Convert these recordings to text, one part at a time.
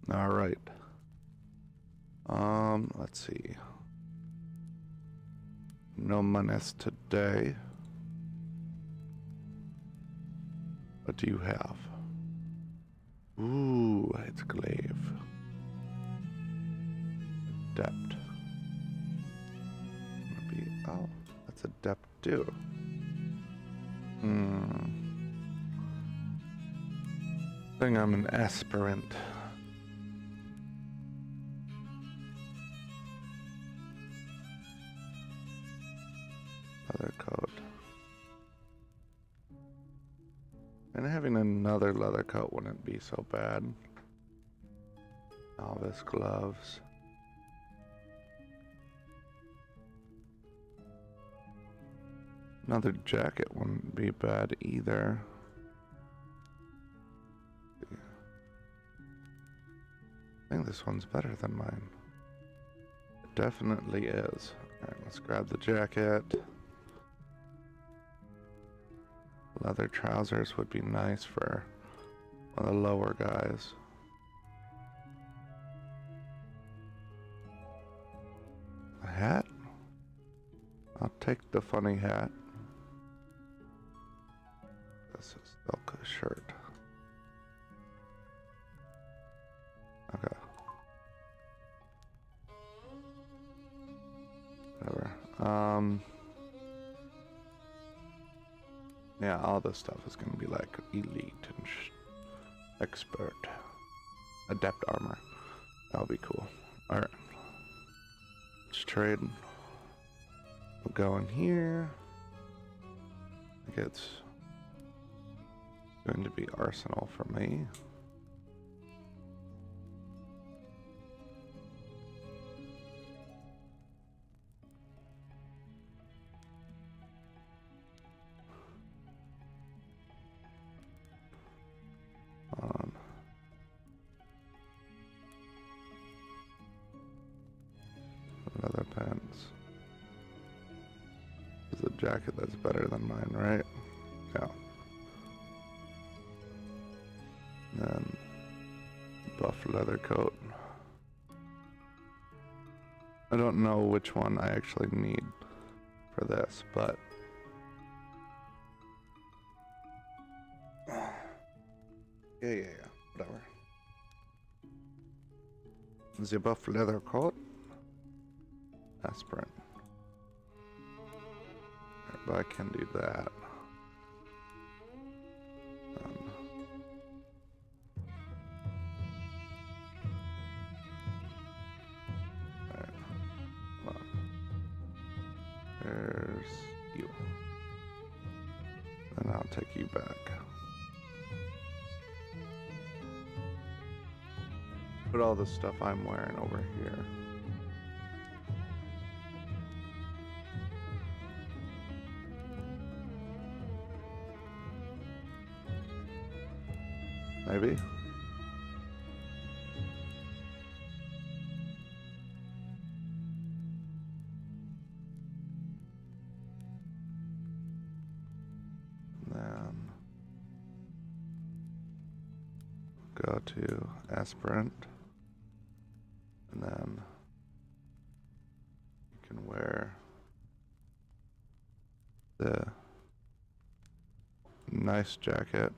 All right. Let's see. No monies today. What do you have? Ooh, it's glaive. Adept. Maybe, oh, that's adept too. I think I'm an aspirant. Leather coat. And having another leather coat wouldn't be so bad. Novice gloves. Another jacket wouldn't be bad either. I think this one's better than mine. It definitely is. Alright, let's grab the jacket. Leather trousers would be nice for one of the lower guys. A hat? I'll take the funny hat. This is silk shirt. Okay. Whatever. Yeah, all this stuff is gonna be like elite and expert. Adept armor. That'll be cool. Alright. Let's trade. We'll go in here. I think it's going to be arsenal for me. Leather pants. There's a jacket that's better than mine, right? Yeah. Then buff leather coat. I don't know which one I actually need for this, but yeah, whatever. The buff leather coat. Aspirant. Right, but I can do that. Alright. Come on. There's you. And I'll take you back. Put all the stuff I'm wearing over here. Maybe. Then go to aspirant, and then you can wear the nice jacket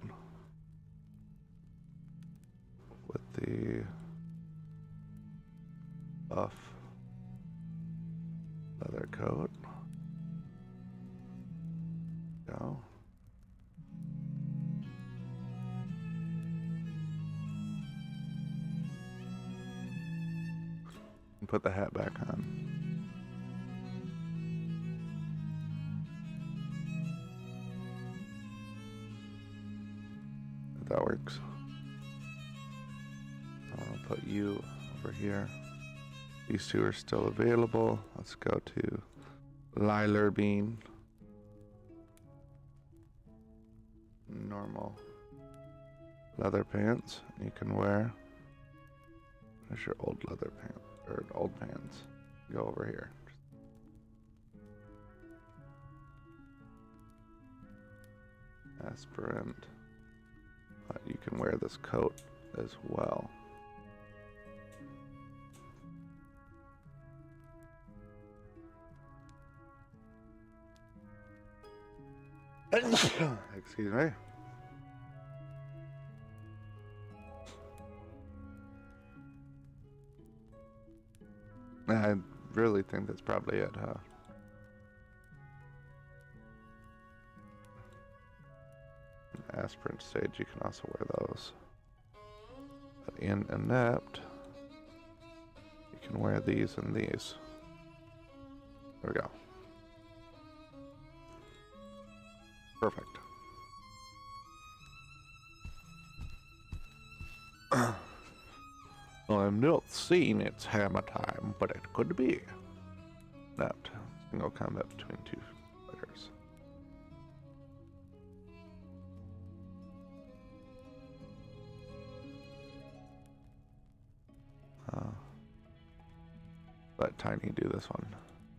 with the buff leather coat. Go. And put the hat back on. If that works. I'll put you over here. These two are still available. Let's go to Lilar Bean. Normal leather pants you can wear. There's your old leather pants, or old pants. Go over here. Aspirant. But you can wear this coat as well. Excuse me. I really think that's probably it, huh? Aspirant stage, you can also wear those. But in Inept, you can wear these and these. There we go. Perfect. Well, I'm not seeing it's hammer time, but it could be. Inept. Single combat between two fighters. Let Tiny do this one.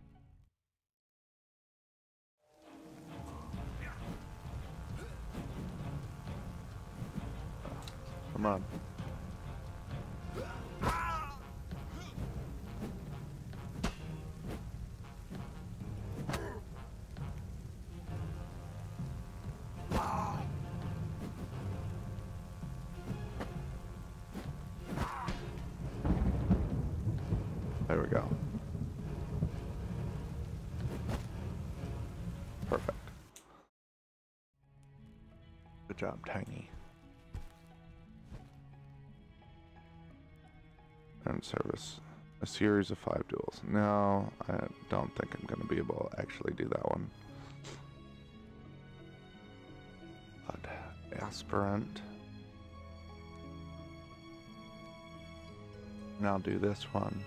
Come on. There we go. Perfect. Good job, Tiny. And service. A series of 5 duels. No, I don't think I'm going to be able to actually do that one. But aspirant. And I'll do this one.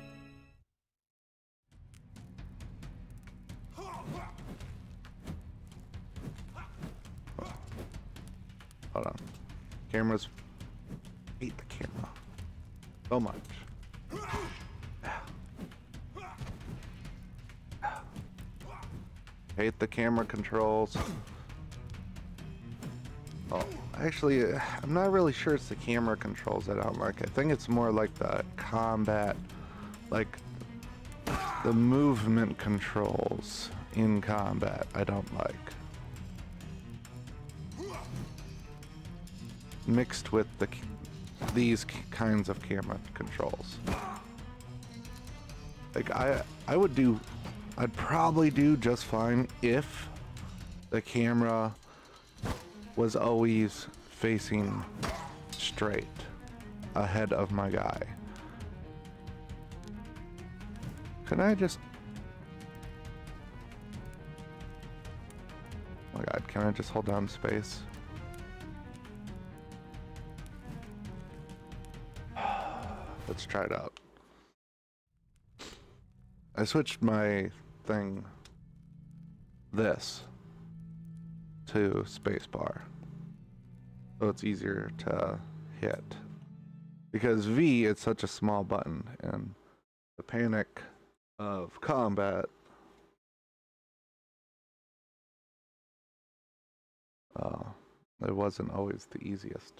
Hold on. Cameras. Hate the camera so much. Hate the camera controls. Oh, actually, I'm not really sure it's the camera controls I don't like. I think it's more like the combat, like the movement controls in combat I don't like. Mixed with these kinds of camera controls. Like I'd probably do just fine if the camera was always facing straight ahead of my guy. Can I just... Oh my god, can I just hold down space? Let's try it out. I switched my thing, this, to spacebar, so it's easier to hit. Because V, it's such a small button, and the panic of combat it wasn't always the easiest.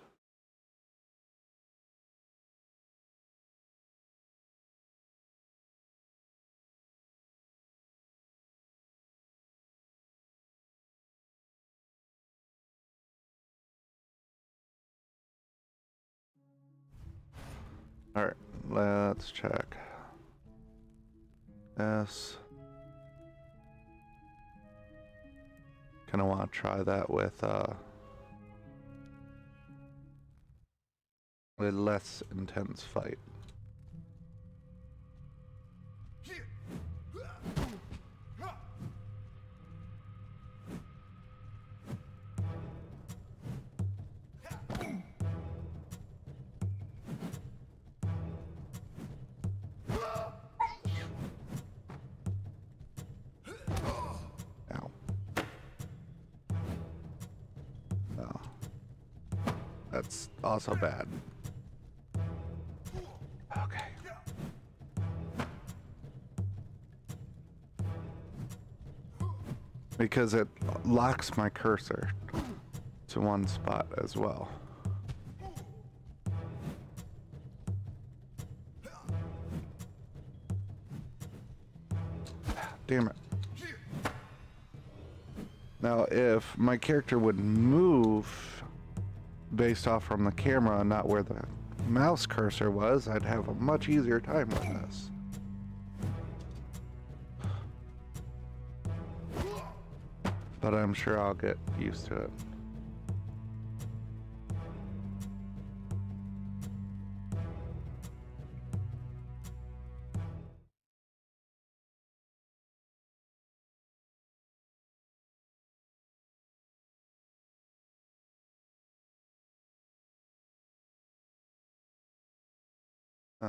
Alright, let's check. S. Kinda wanna try that with a less intense fight. That's also bad. Okay. Because it locks my cursor to one spot as well. Damn it. Now, if my character would move based off from the camera and not where the mouse cursor was, I'd have a much easier time with this. But I'm sure I'll get used to it. Uh,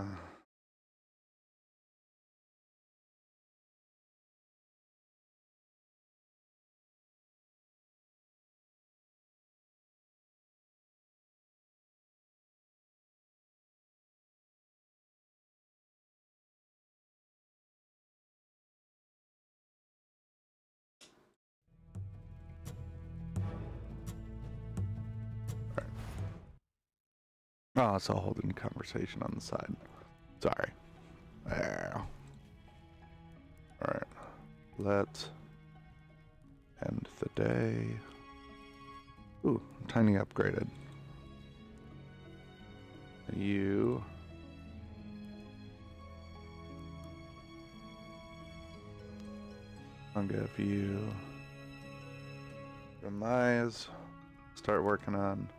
oh, it's all holding conversation on the side. Sorry. There. Alright. Let's end the day. Ooh, tiny upgraded. You. I'll give you Remise. Start working on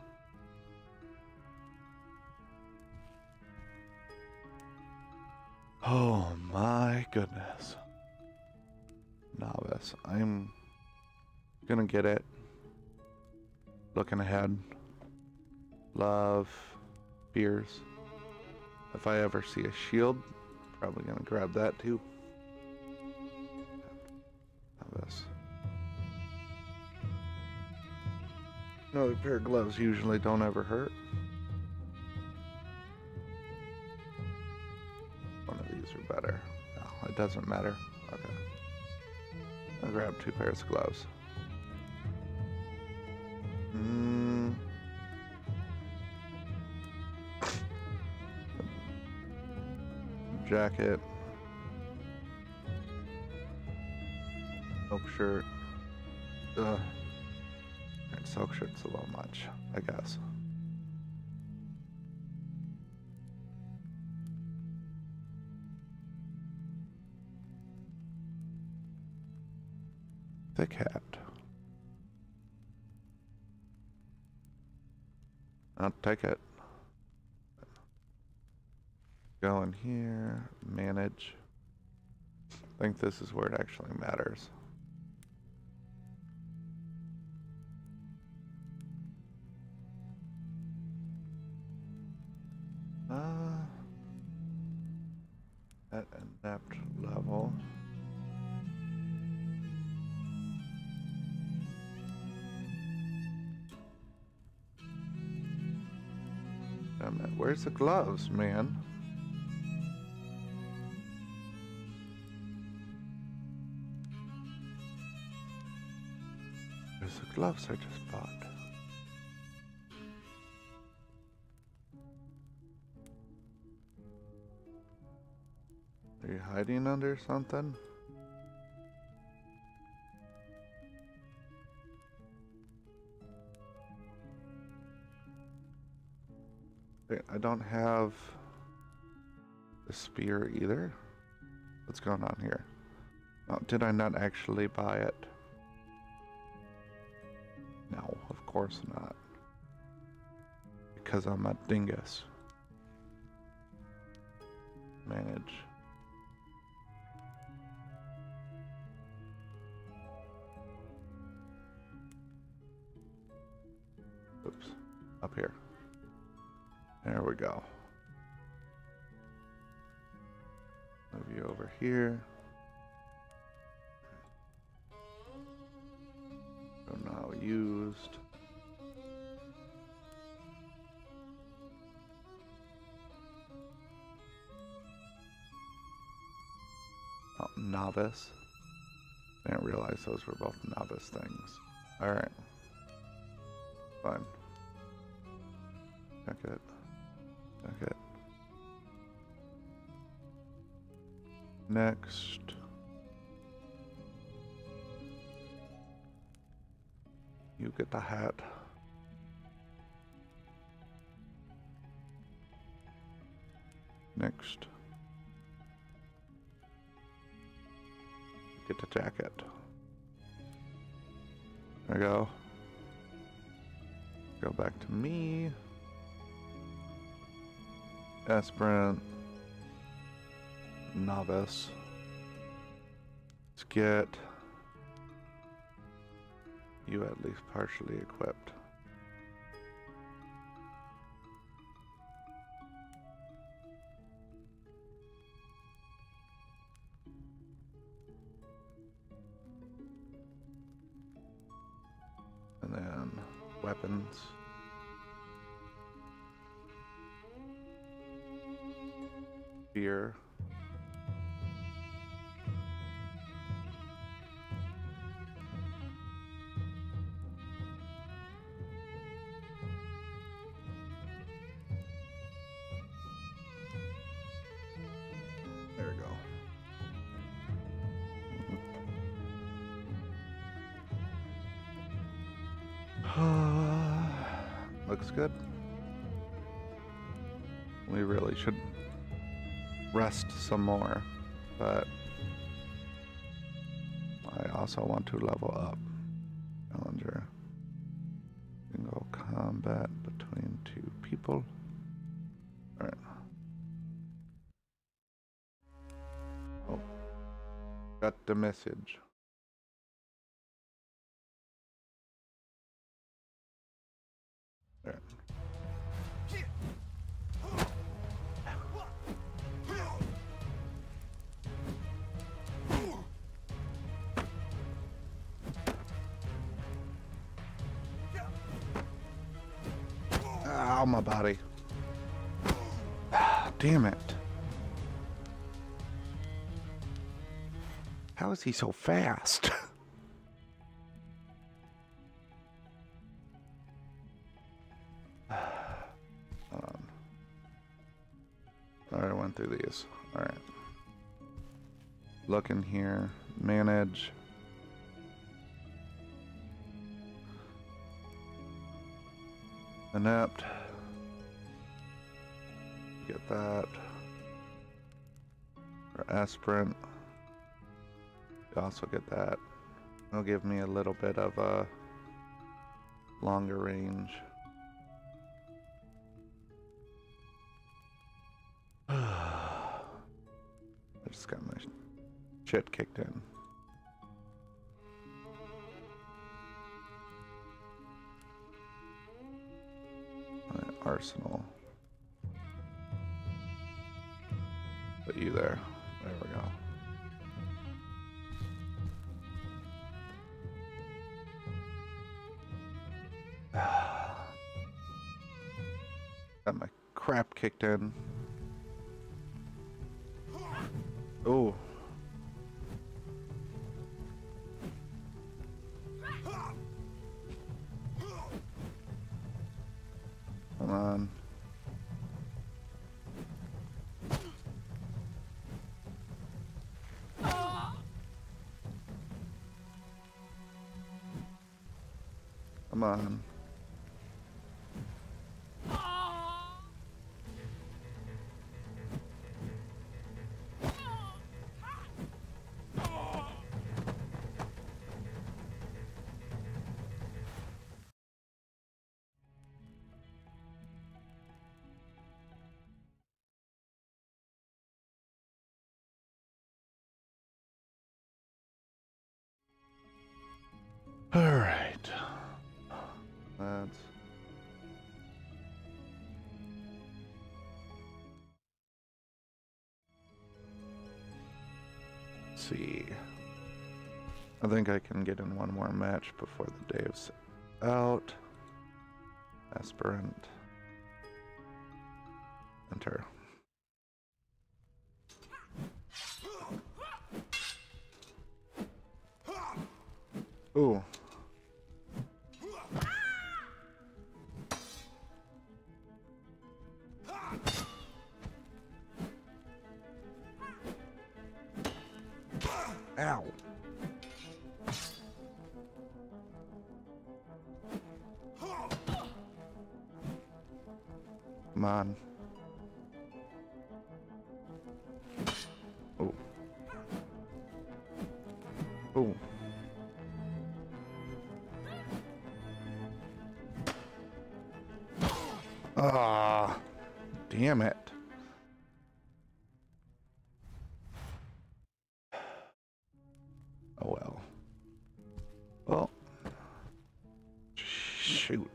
oh my goodness. Novice. I'm gonna get it. Looking ahead. Love. Fears. If I ever see a shield, probably gonna grab that too. Novice. Another pair of gloves usually don't ever hurt. One of these are better. No, it doesn't matter. Okay. I'll grab 2 pairs of gloves. Jacket. Silk shirt. Ugh. Silk shirt's a little much, I guess. Thick hat. I'll take it. Go in here, manage. I think this is where it actually matters. At adept level. Damn it, where's the gloves, man? Where's the gloves I just bought? Are you hiding under something? Wait, I don't have the spear either. What's going on here? Oh, did I not actually buy it? No, of course not. Because I'm a dingus. Manage. Oops. Up here. There we go. Move you over here. So now used. Oh, novice. I didn't realize those were both novice things. Alright. Fine. Check it. Check it. Next. get the hat. Next. Get the jacket. There we go. Go back to me. Aspirant. Novice. Let's get you at least partially equipped. And then weapons. Fear. There we go. Looks good. We really should rest some more, but I also want to level up. Challenger. Single combat between two people. Alright. Oh. Got the message. There. Ow, my body. Damn it. How is he so fast? Alright, I went through these. Alright. Look in here. Manage. Inept. Get that. For aspirant. You also get that. It'll give me a little bit of a longer range. I just got my shit kicked in. My arsenal. Put you there. There we go. Got my crap kicked in. Oh. Come on. Come on. All right. Let's see. I think I can get in one more match before the day is out. Aspirant. Enter. Ooh. Ow. Come on. Oh. Oh. Ah, damn it. Oh well. Well, shoot.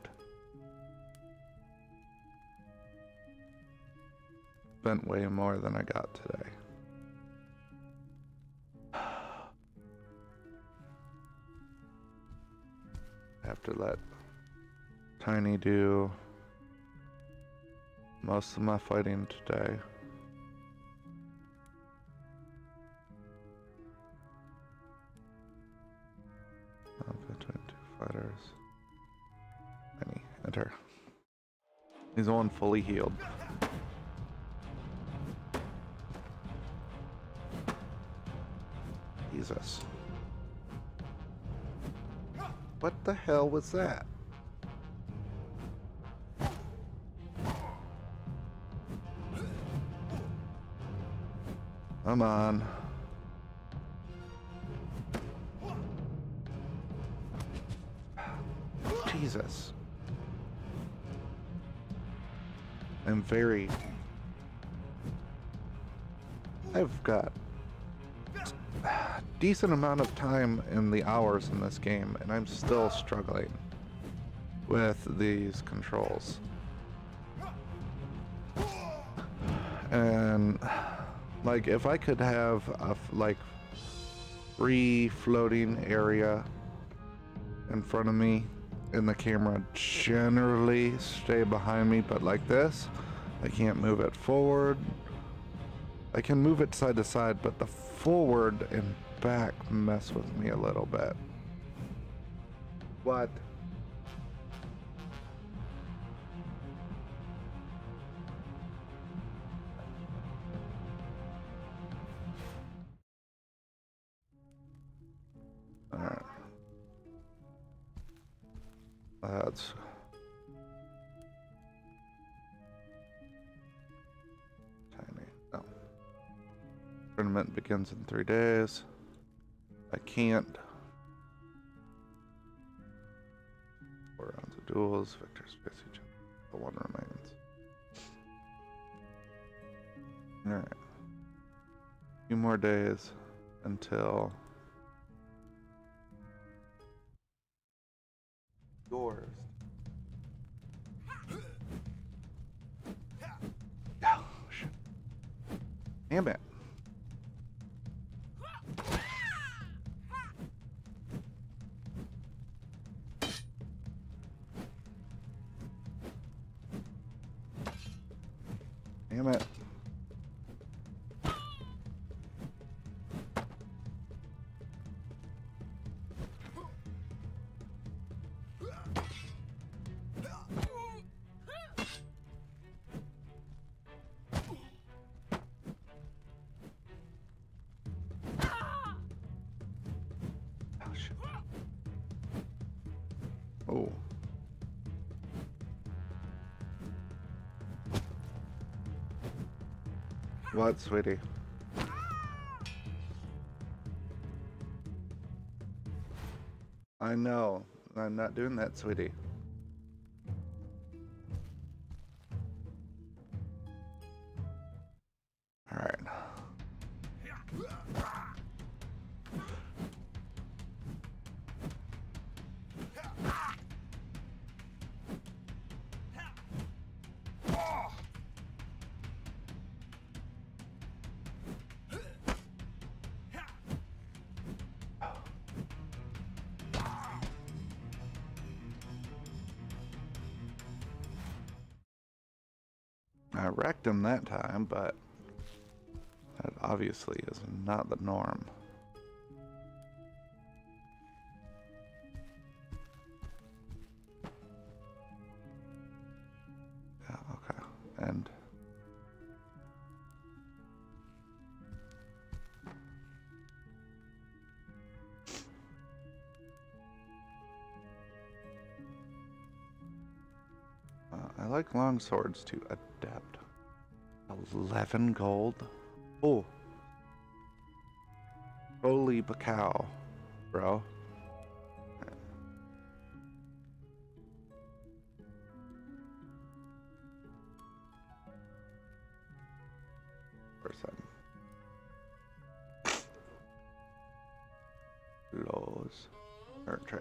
Spent way more than I got today. Have to let Tiny do most of my fighting today. Between two fighters. Tiny, enter. He's the one fully healed. Jesus. What the hell was that? Come on. Jesus. I've got a decent amount of time in the hours in this game, and I'm still struggling with these controls. And like, if I could have a free floating area in front of me and the camera generally stay behind me, but like this, I can't move it forward. I can move it side to side, but the forward and back mess with me a little bit. What? Alright. That's... Tiny. No. Tournament begins in 3 days. I can't. 4 rounds of duels. Victors face each other. The one remains. Alright. A few more days until yours. Oh, shit. Damn it. Damn it. Oh, shit. Oh. What, sweetie? I know. I'm not doing that, sweetie. All right. I wrecked him that time, but that obviously is not the norm. Yeah, okay. And I like long swords to 11 gold? Oh. Holy cow, bro. Percent. Lows. Or trade.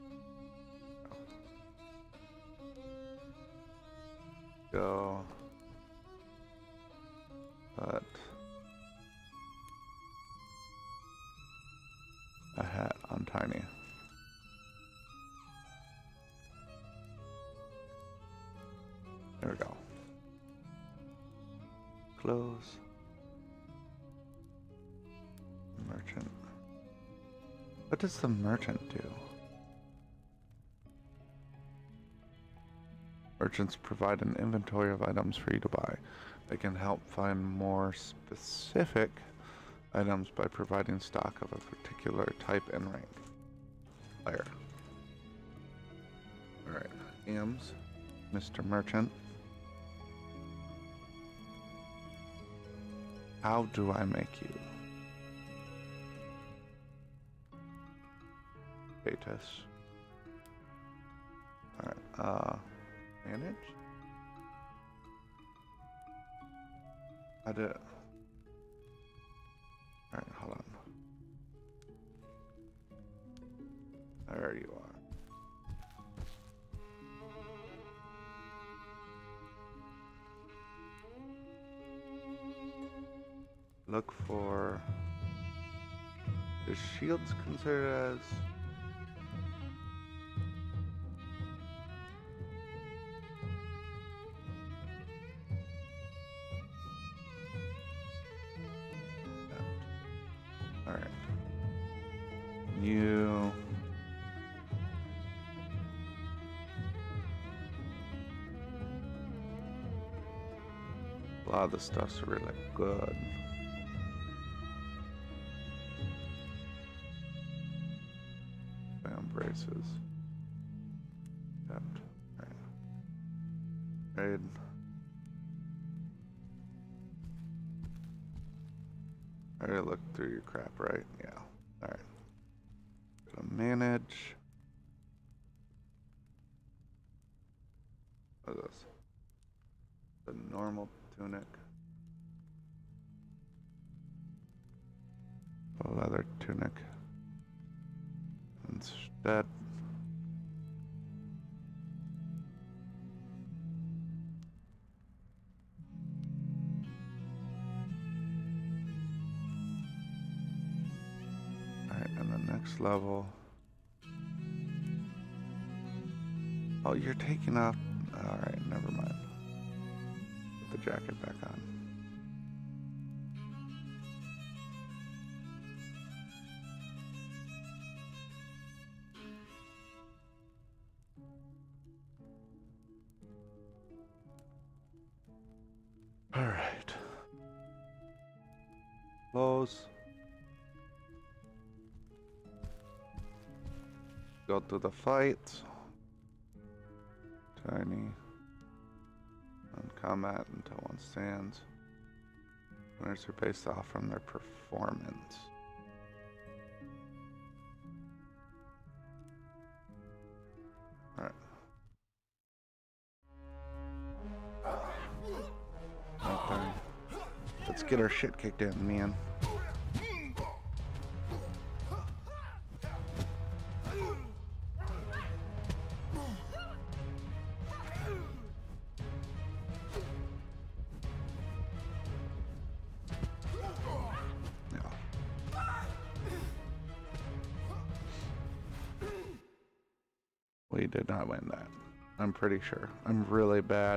Go. But a hat on Tiny. There we go. Close. Merchant. What does the merchant do? Merchants provide an inventory of items for you to buy. They can help find more specific items by providing stock of a particular type and rank. Player. Alright, Hams, Mr. Merchant. How do I make you? Status. Alright, manage? I did. Alright, hold on. There you are. Look for... Is shields considered as... Alright. You... A lot of the stuff's really good. Braces. Yep. Alright. Trade. I already looked through your crap, right? Yeah. Alright. Gonna manage. What is this? The normal tunic. A leather tunic. Instead. Alright, and the next level. Oh, you're taking off. Alright, never mind. Put the jacket back on. Alright. Close. Go to the fight. Tiny. On combat until one stands. Winners are based off from their performance. Alright. Okay. Let's get our shit kicked in, man. We did not win that. I'm pretty sure. I'm really bad.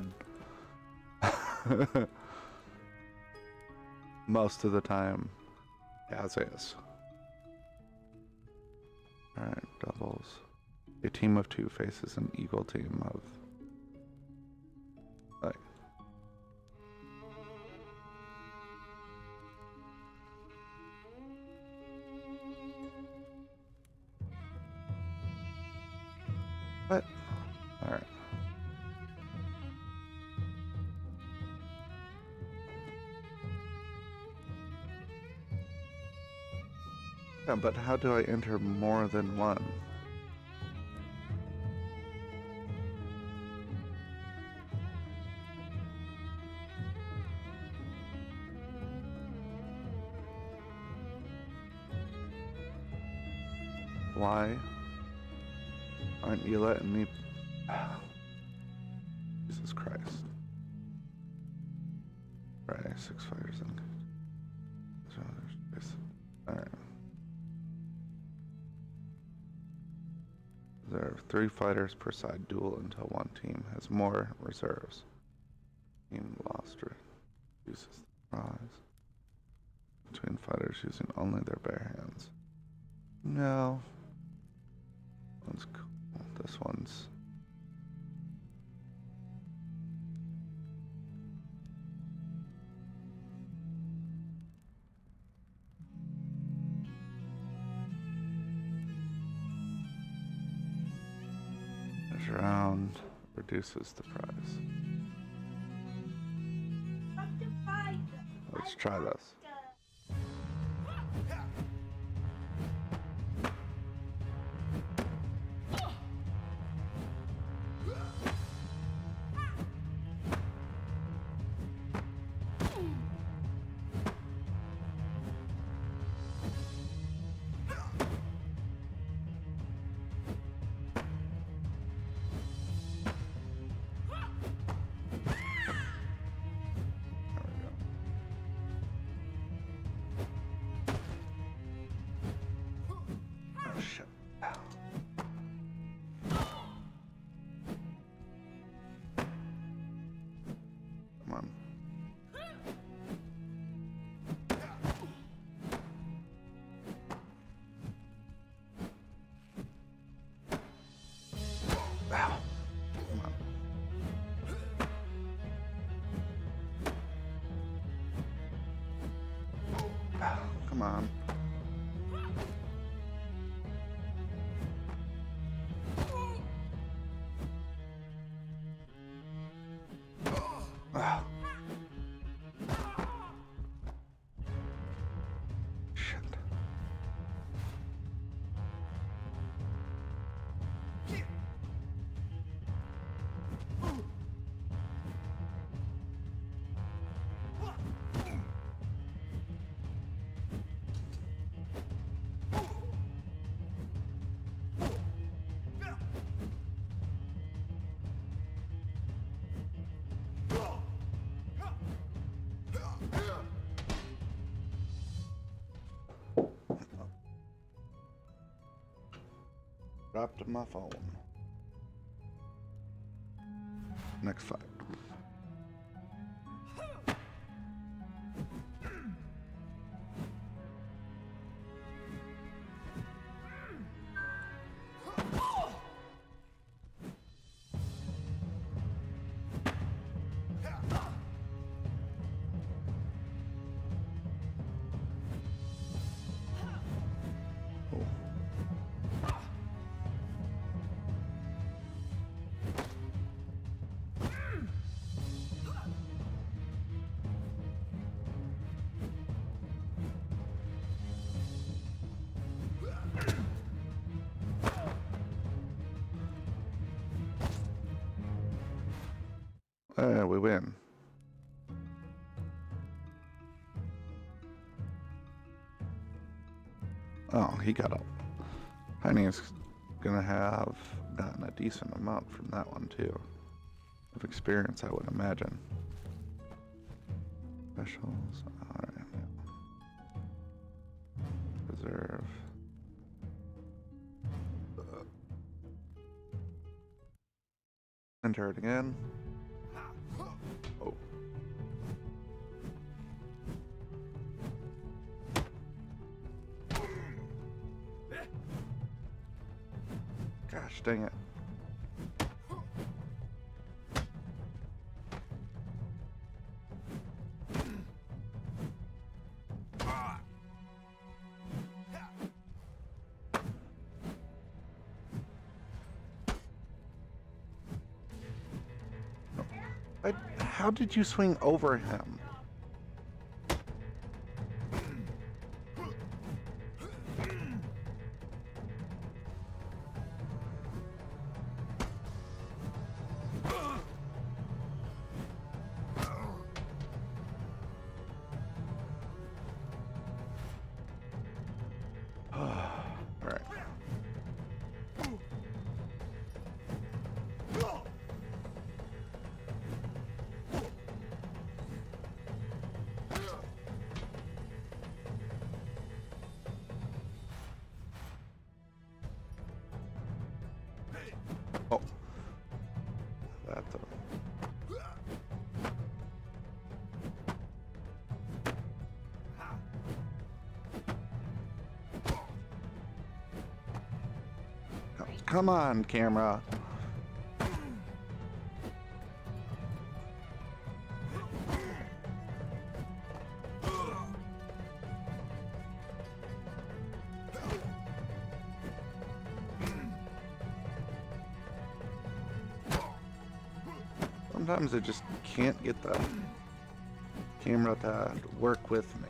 Most of the time, as is. Alright, doubles. A team of two faces an equal team of... Like... What? Alright. Yeah, but how do I enter more than one? Why aren't you letting me? Jesus Christ. Right, 6 fighters in. Alright. There are 3 fighters per side duel until one team has more reserves. Team lost reduces the prize. Between fighters using only their bare hands. No. One's cool. This one's. This round reduces the prize. Let's try this. Come on. Shit. Dropped my phone. Next fight. We win. Oh, he got up. Tiny's gonna have gotten a decent amount from that one too. Of experience, I would imagine. Specials. Alright. Reserve. Enter it again. Oh. Gosh dang it. How did you swing over him? Come on, camera. Sometimes I just can't get the camera to work with me.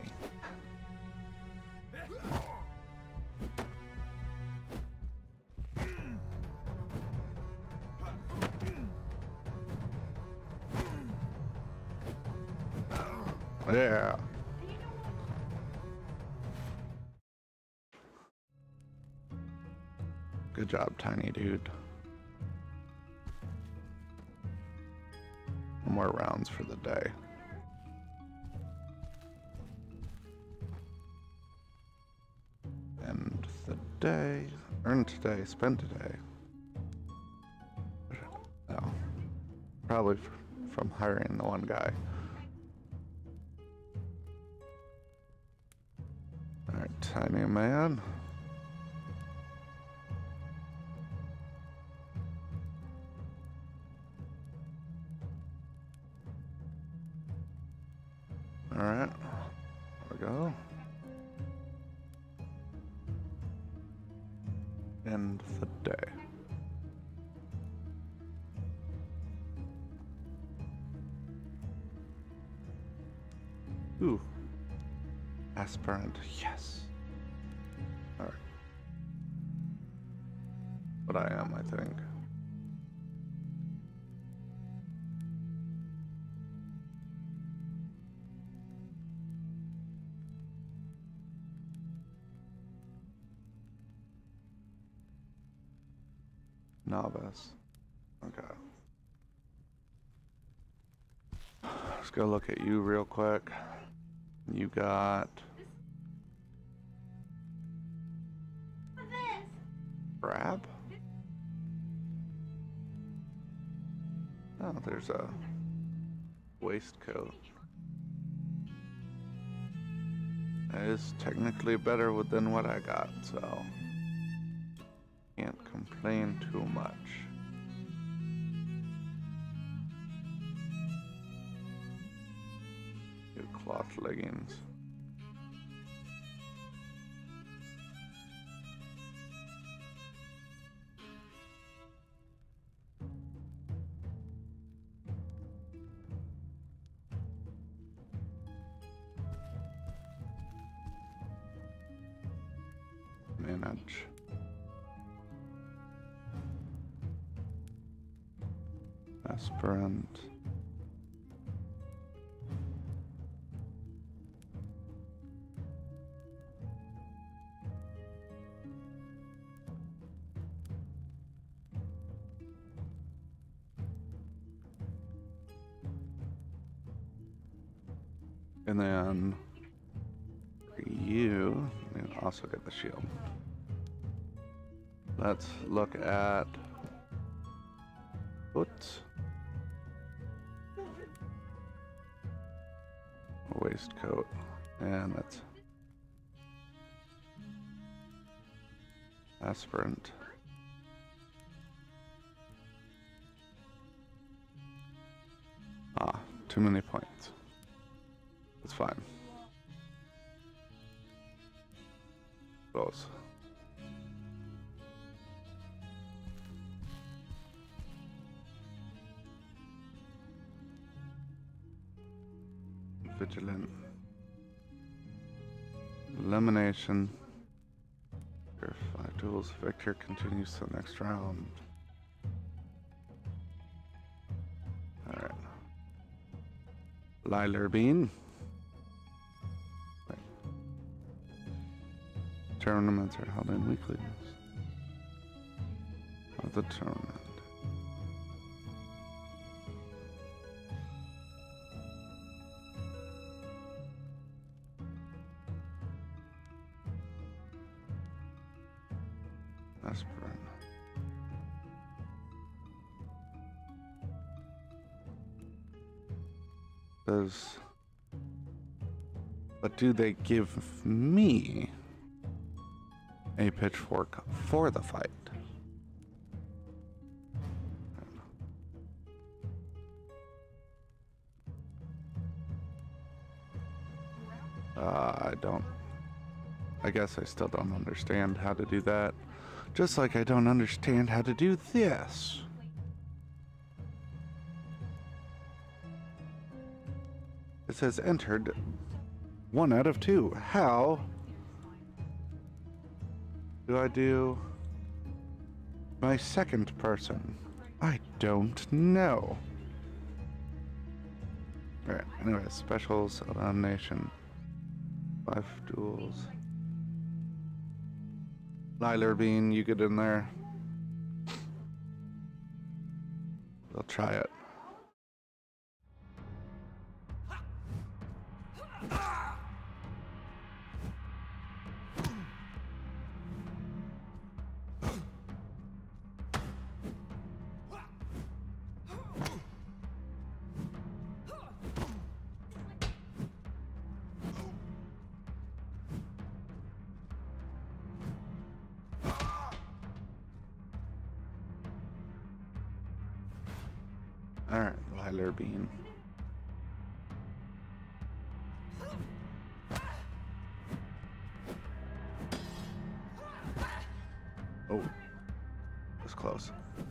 Yeah. Good job, tiny dude. More rounds for the day. And the day, earned today, spent today. No, probably from hiring the one guy. Alright, tiny man. Alright, there we go. End the day. Ooh. Aspirant, yes. Alright. But I am, I think. Novice. Okay. Let's go look at you real quick. You got crab? Oh, there's a waistcoat. That is technically better than what I got, so can't complain too much. New cloth leggings. Manage. Aspirant. And then for you also get the shield. Let's look at boots. Waistcoat, and that's aspirant. Ah, too many points. It's fine. Close. Vigilant. Elimination. Purify tools. Victor continues to the next round. Alright. Liler Bean. Right. Tournaments are held in weekly of the tournament. Aspirin. But do they give me a pitchfork for the fight? I guess I still don't understand how to do that. Just like I don't understand how to do this. It says entered 1 out of 2. How do I do my second person? I don't know. Alright, anyway, specials, elimination, 5 duels. Liler Bean, you get in there. We'll try it. Alright, Liler Bean. Oh, that's close.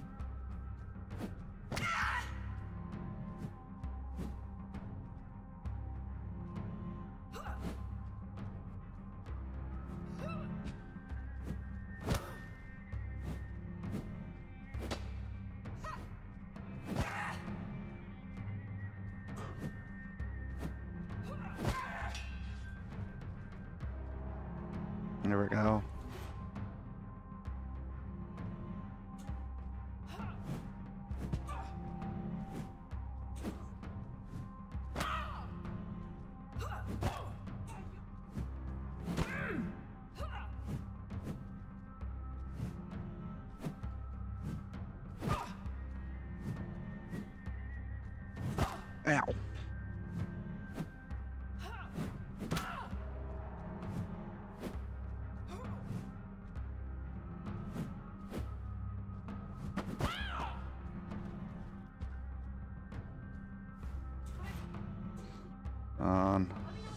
There we go. Ow. On.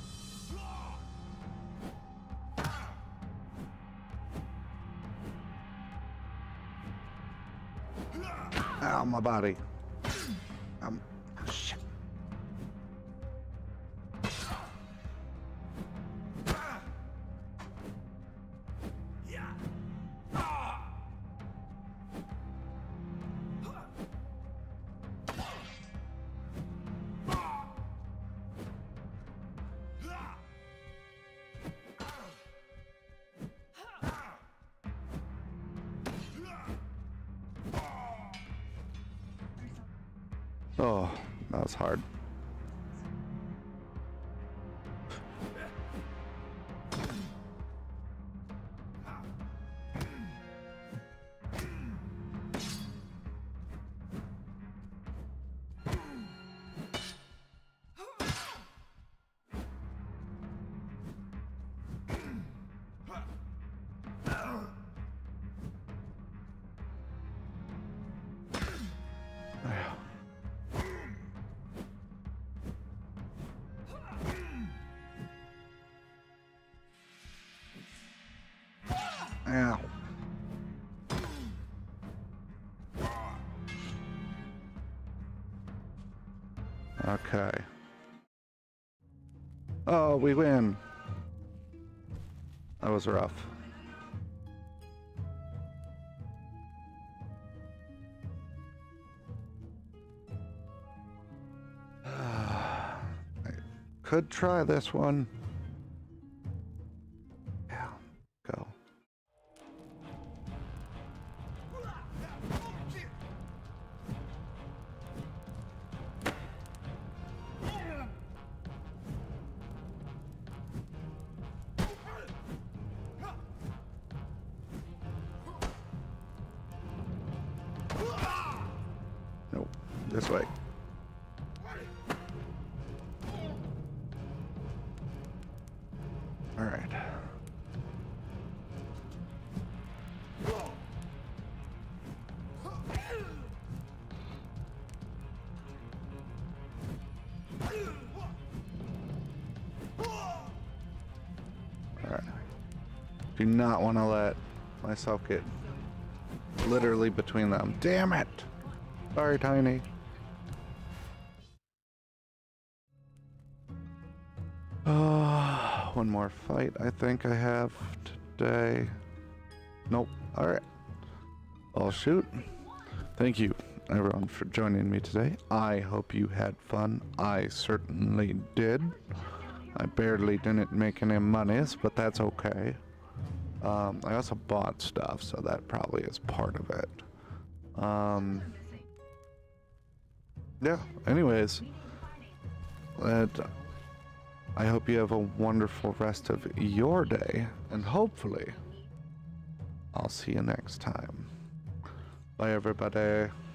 Ow, my body. Shit. Oh, that was hard. Ow. Okay. Oh, we win. That was rough. I could try this one. Yeah, go. Nope, this way. All right. Do not want to let myself get literally between them. Damn it! Sorry, Tiny. One more fight I think I have today. Nope. Alright. I'll shoot. Thank you, everyone, for joining me today. I hope you had fun. I certainly did. I barely didn't make any monies, but that's okay. I also bought stuff, so that probably is part of it. Yeah, anyways. I hope you have a wonderful rest of your day, and hopefully, I'll see you next time. Bye, everybody.